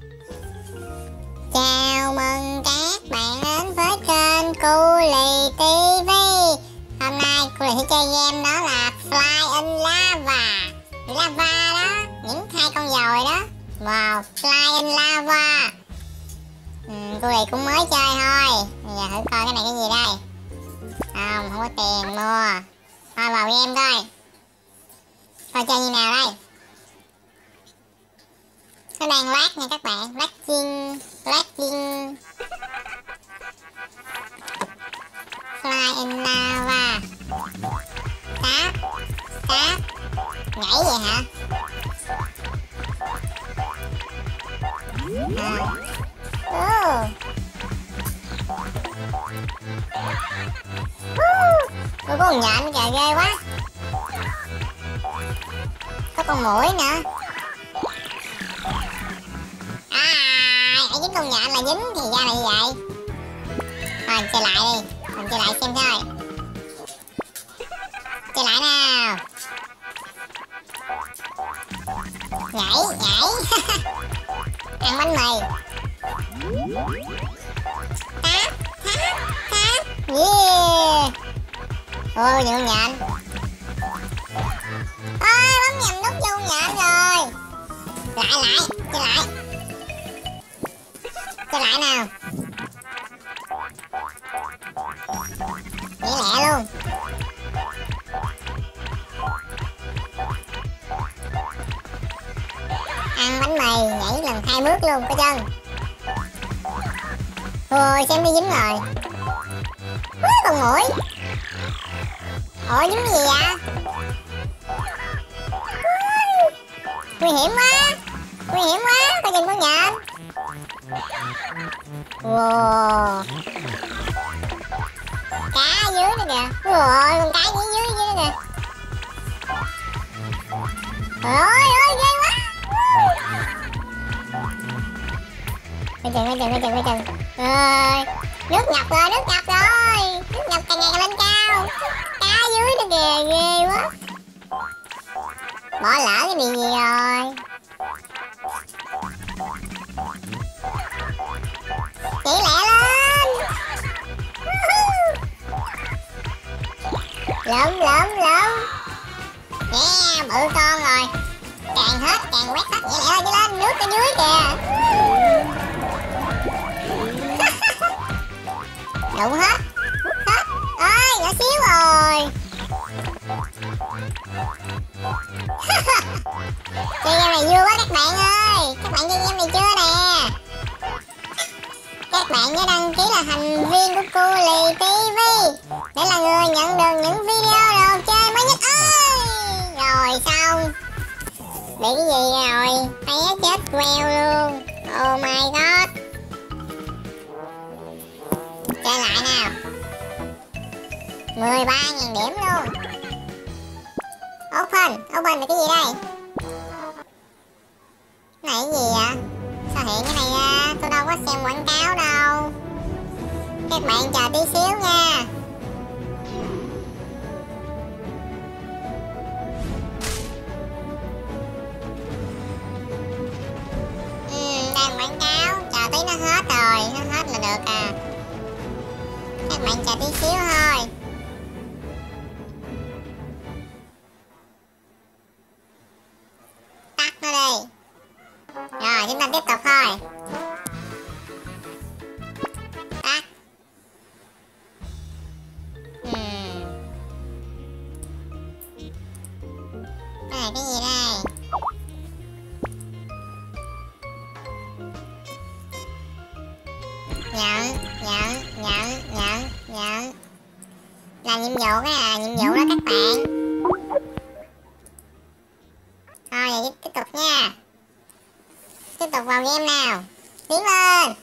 Chào mừng các bạn đến với kênh Cu Lì TV. Hôm nay Cu Lì sẽ chơi game đó là Fly in Lava. Lava đó, những hai con dòi đó. Wow, Fly in Lava. Cu Lì cũng mới chơi thôi. Bây giờ thử coi cái này cái gì đây. Không có tiền mua. Thôi vào game coi. Coi chơi như nào đây. Nó đang lát nha các bạn, lagging. Fly in Lava. Tap. Nhảy vậy hả? Có con nhện kìa, ghê quá. Có con muỗi nữa. Dính con nhện là dính thì ra là như vậy. Thôi chơi lại đi, mình chơi lại xem thôi. Chơi lại nào. Nhảy. Ăn bánh mì. Táp. Yeah. Ôi nhiều con nhện. Ôi bấm nhầm nút vô con nhện rồi. Lại, chơi lại. Chơi lại nào. Nhảy lẹ luôn. Ăn bánh mì, nhảy lần 2 bước luôn, có chân. Ôi xem nó dính rồi. Con muỗi. Ủa dính cái gì vậy? Nguy hiểm quá, coi chừng con nhện. Wow. Cá ở dưới nữa kìa. Ôi con cá dưới nữa kìa. Ôi ghê quá. Coi chừng. Ơi, nước ngập rồi. Nước ngập càng ngày càng lên cao. Cá dưới nữa kìa, ghê quá. Bỏ lỡ cái điều gì rồi. Chạy lẹ lên. Lượm. Yeah, bự con rồi. Càng quét hết. Chạy lẹ lên, nước ở dưới kìa. Đụng hết. Ôi, nhỏ xíu rồi. Chơi game này vui quá các bạn ơi. Các bạn chơi game này chưa nè? Các bạn nhớ đăng ký là thành viên của Cu Lì TV để là người nhận được những video đồ chơi mới nhất ơi. Rồi xong. Bị cái gì rồi? Té chết queo luôn. Oh my god. Chơi lại nào. 13.000 điểm luôn. Open là cái gì đây? Cái này cái gì vậy? Sao hiện cái này ra? Tôi đâu có xem quảng cáo đâu. Các bạn chờ tí xíu nha. Đang quảng cáo. Chờ tí nó hết rồi. Nó hết là được à. Các bạn chờ tí xíu thôi. Tắt nó đi. Rồi chúng ta tiếp tục thôi. Tắt. Cái này cái gì đây? Nhận. Làm nhiệm vụ, cái này là nhiệm vụ đó các bạn. Thôi vậy tiếp tục nha. Tiếp tục vào game nào. Tiến lên.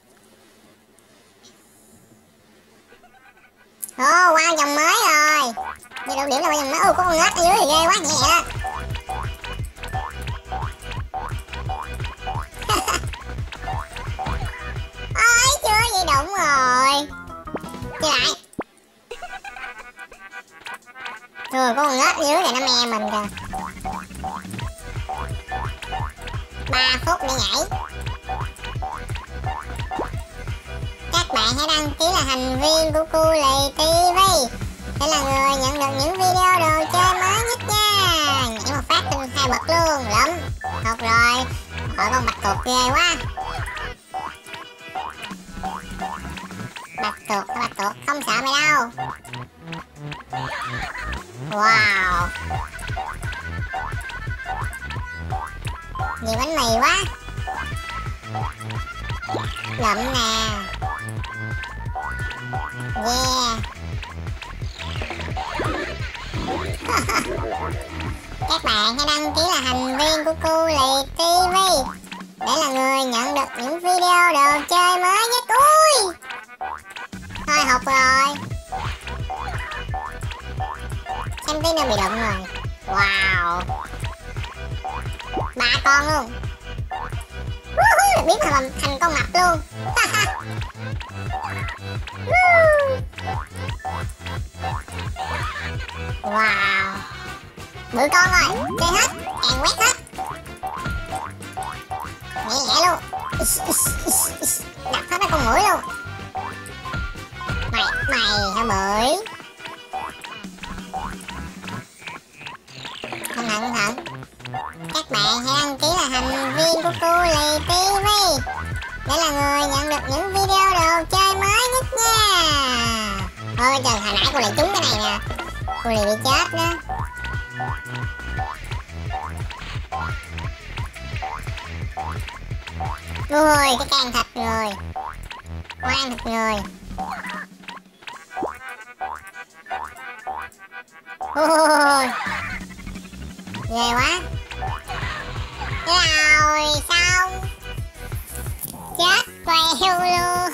Wow vòng mới rồi. Như đầu điểm là vòng mới. Có con ngớt ở dưới thì ghê quá. Nhẹ đó. Ôi chưa gì đụng rồi. Chơi lại. Có con ngớt ở dưới này nó me mình kìa. 3 phút để nhảy. hãy đăng ký là thành viên của Cooley TV để là người nhận được những video đồ chơi mới nhất nha. Nhảy một phát tinh 2 bậc luôn, lắm. Học rồi. Hỏi con bạch tuộc ghê quá. Bạch tuộc không sợ mày đâu. Wow, nhiều bánh mì quá. Lụm nè. Yeah. Các bạn hãy đăng ký là thành viên của Cooley TV để là người nhận được những video đồ chơi mới nhất. Ui, thôi học rồi. Xem tí nữa bị đụng rồi. Wow, 3 con luôn. Biến thành con mập luôn. Wow, bự con rồi, chơi hết, càng quét hết. Nhẹ luôn. Đập hết mấy con mũi luôn. Mày hả bưởi. Cẩn thận. Các bạn hãy đăng ký là thành viên của Cooley TV để là người nhận được những video đồ chơi mới nhất nha. Ôi trời, hồi nãy cô lại trúng cái này nè. Cô lại bị chết đó. Ui, cái can thịt người. Quan thịt người. Ui, ghê quá. Rồi xong. Chết queo luôn.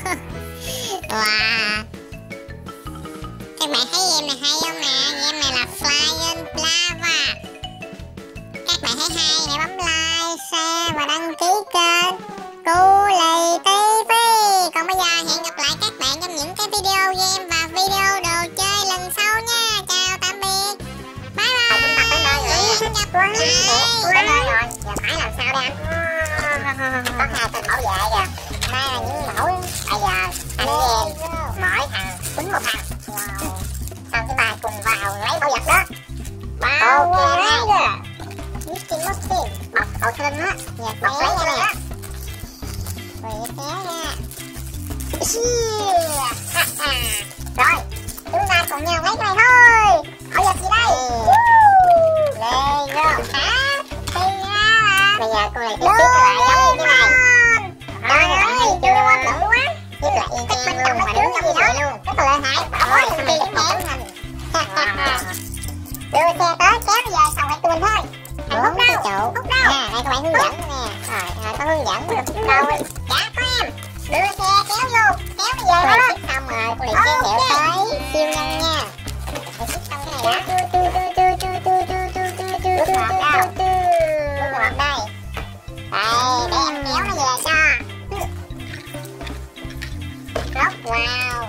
Wow. Các bạn thấy game này hay không nè? Game này là Fly in Lava. Các bạn thấy hay hãy bấm like, share và đăng ký kênh Cooley TV. Còn bây giờ hẹn gặp lại các bạn trong những cái video game và video đồ chơi lần sau nha. Chào tạm biệt. Bye bye. Xin chào các bạn. Đến nơi rồi. Giờ phải làm sao đây anh? Có 2 tên bảo vệ kìa. Đây là những mẫu. Bây giờ anh với em mỗi thằng quýnh một thằng. Xong chúng ta cùng vào lấy bảo vật đó. Bao kìa. Mickey Mouse. Bọc lên á. Bọc lấy nha nè. Rồi kéo nha. Rồi, chúng ta cùng nhau lấy cái này thôi. Bảo vật gì đây? Lên vô. Bây giờ cô này tiếp lại giống như thế này. Trời ơi, chưa quá bự quá. Tiếp lại y chang luôn mà đứng giống như vậy luôn. Rất là lợi hại. Ôi, thằng kia cũng kém. Đưa xe tới kéo bây giờ xong lại tụi mình thôi. Hút đâu? Hút đâu? Đây các bạn hướng dẫn nè. Rồi, có hướng dẫn được đâu. Dạ có em. Đưa xe kéo vô. Kéo bây giờ đó. Xong rồi, cô này giới thiệu tới siêu nhân nha. Để xích xong cái này đã. Bước một đâu. Bước một đây. Đây, để em kéo nó về cho. Rất wow.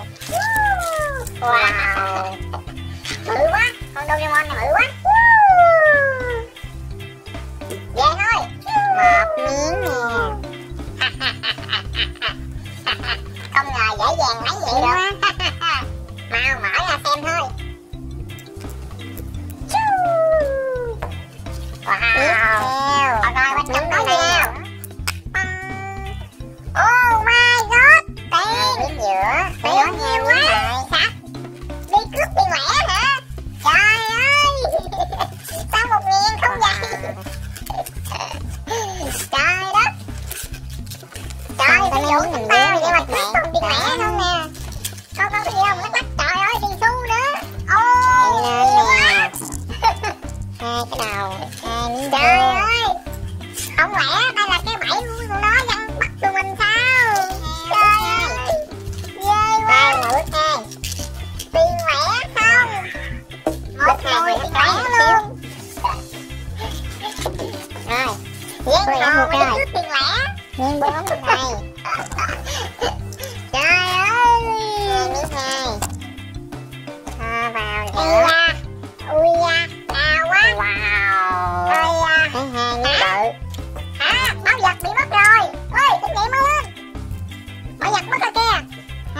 Wow. Bự quá. Con Doraemon này bự quá. Về thôi. Một miếng nè. Không ngờ dễ dàng lấy vậy được. Mau mở ra xem thôi. Wow. Rồi bên trong đó nào. Oh my god. Tiền. Tiền nhiều quá. Sắp. Đi cướp đi lẻ hả? Trời ơi. Sao 1.000 không vậy? Trời đất. Trời ơi, bây giờ chúng ta để mà cướp không đi lẻ không nè. Con cái gì đâu mà nó bắt. Trời ơi, tiền xu nữa. Ô, nhiều quá. 2 cái đầu. 2 miếng. Trời ơi. Không lẽ đây là cái bẫy của nó dân bắt tụi mình sao? Trời ơi. Ghê quá. Đây, bước 2. Tiền lẻ không? Một nồi tiền lẻ luôn. Rồi. Giết hồ mới cướp tiền lẻ. Miếng 4 này. Trời ơi. Miếng 2. Cho vào nữa. Ui da. Cao quá. Wow. Ôi da. Cái 2 miếng bự. Hả? Bảo vật bị mất rồi. Ôi, tỉnh dậy mau lên. Bảo vật mất rồi kìa.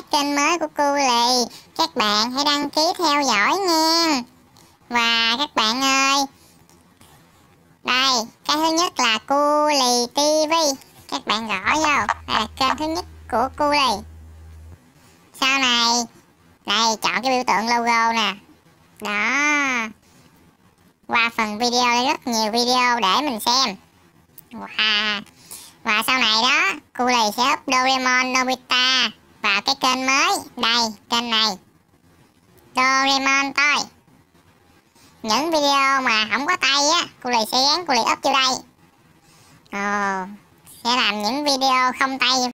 kênh mới của Cu Lì, các bạn hãy đăng ký theo dõi nha. Và các bạn ơi, đây, cái thứ nhất là Cu Lì TV. Các bạn gõ vô, đây là kênh thứ nhất của Cu Lì. Sau này, đây, chọn cái biểu tượng logo nè. Đó. Qua phần video, đây rất nhiều video để mình xem. Wow. Và sau này đó, Cu Lì sẽ up Doraemon Nobita vào cái kênh mới. Đây, kênh này, Doraemon thôi. Những video mà không có tay á, Cu Lì sẽ gắn Cu Lì up vô đây. Sẽ làm những video không tay